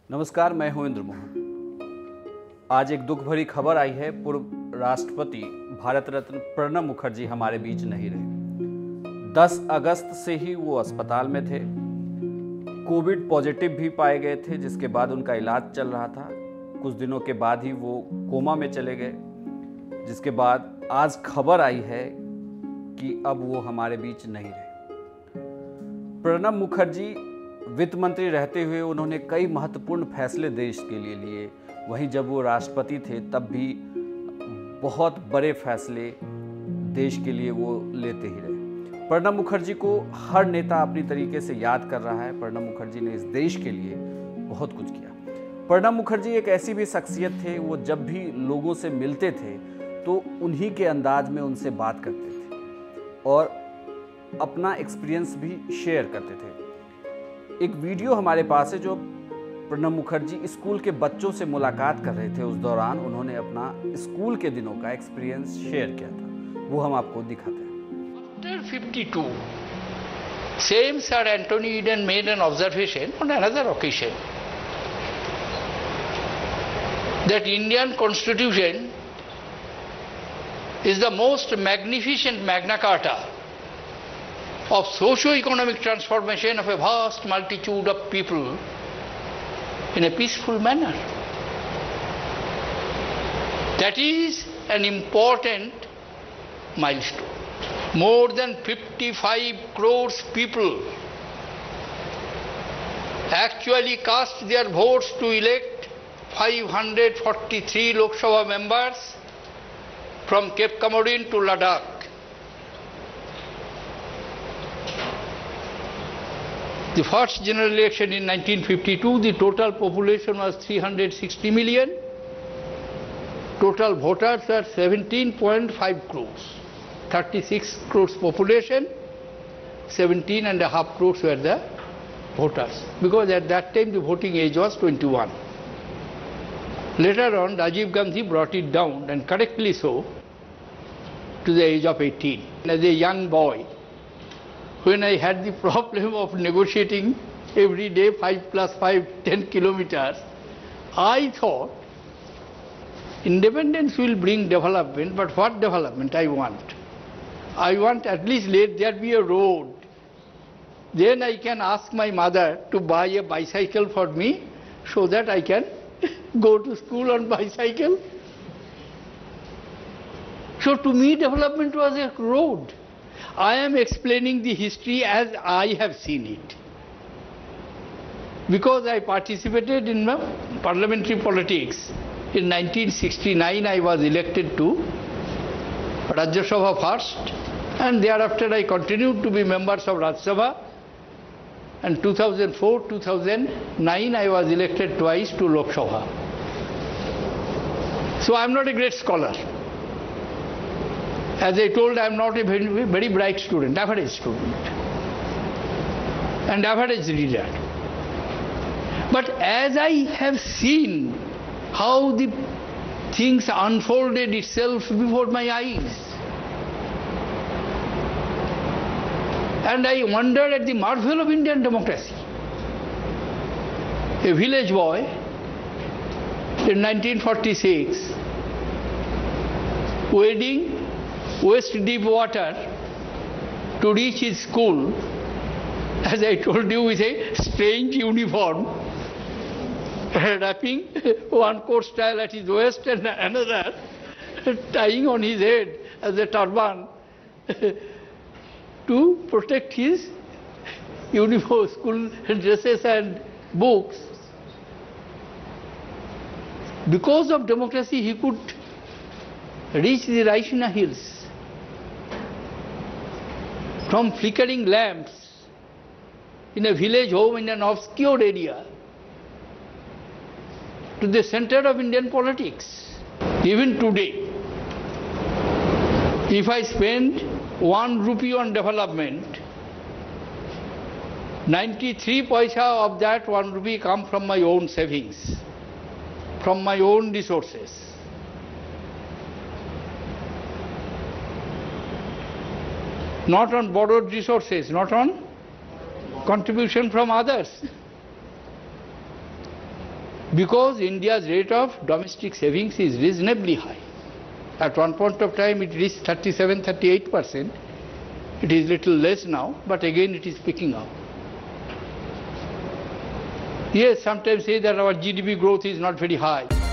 नमस्कार, मैं हूं इंद्र मोहन। आज एक दुख भरी खबर आई है। पूर्व राष्ट्रपति भारत रत्न प्रणब मुखर्जी हमारे बीच नहीं रहे। 10 अगस्त से ही वो अस्पताल में थे। कोविड पॉजिटिव भी पाए गए थे, जिसके बाद उनका इलाज चल रहा था। कुछ दिनों के बाद ही वो कोमा में चले गए, जिसके बाद आज खबर आई है कि अब वो हमारे बीच नहीं रहे। प्रणब मुखर्जी वित्त मंत्री रहते हुए उन्होंने कई महत्वपूर्ण फैसले देश के लिए लिए। वहीं जब वो राष्ट्रपति थे तब भी बहुत बड़े फैसले देश के लिए वो लेते ही रहे। प्रणब मुखर्जी को हर नेता अपनी तरीके से याद कर रहा है। प्रणब मुखर्जी ने इस देश के लिए बहुत कुछ किया। प्रणब मुखर्जी एक ऐसी भी शख्सियत थे, वो जब भी लोगों से मिलते थे तो उन्हीं के अंदाज में उनसे बात करते थे और अपना एक्सपीरियंस भी शेयर करते थे। एक वीडियो हमारे पास है जो प्रणब मुखर्जी स्कूल के बच्चों से मुलाकात कर रहे थे। उस दौरान उन्होंने अपना स्कूल के दिनों का एक्सपीरियंस शेयर किया था। वो हम आपको दिखाते हैं। After 52, same Sir Anthony Eden made an observation on another occasion that Indian Constitution is the most magnificent Magna Carta of socio-economic transformation of a vast multitude of people in a peaceful manner. That is an important milestone. More than 55 crores people actually cast their votes to elect 543 Lok Sabha members from Cape Comorin to Ladakh. The first general election in 1952, the total population was 360 million. Total voters were 17.5 crores. 36 crores population, 17.5 crores were the voters. Because at that time the voting age was 21. Later on, Rajiv Gandhi brought it down, and correctly so, to the age of 18. As a young boy, when I had the problem of negotiating every day 5 plus 5, 10 kilometers, I thought independence will bring development, but what development I want? I want at least let there be a road. Then I can ask my mother to buy a bicycle for me so that I can go to school on bicycle. So to me development was a road. I am explaining the history as I have seen it. Because I participated in parliamentary politics. In 1969 I was elected to Rajya Sabha first, and thereafter I continued to be members of Rajya Sabha. And 2004, 2009 I was elected twice to Lok Sabha. So I am not a great scholar. As I told, I am not a very bright student, average student, and average reader. But as I have seen how the things unfolded itself before my eyes, and I wondered at the marvel of Indian democracy. A village boy in 1946, wading waist deep water to reach his school, as I told you, with a strange uniform, wrapping one coat style at his waist and another tying on his head as a turban to protect his uniform, school dresses and books. Because of democracy, he could reach the Raishina hills. From flickering lamps in a village home in an obscure area to the center of Indian politics. Even today, if I spend 1 rupee on development, 93 paisa of that 1 rupee come from my own savings, from my own resources. Not on borrowed resources, not on contribution from others. because India's rate of domestic savings is reasonably high. At one point of time it reached 37-38%. It is little less now, but again it is picking up. Yes, sometimes say that our GDP growth is not very high.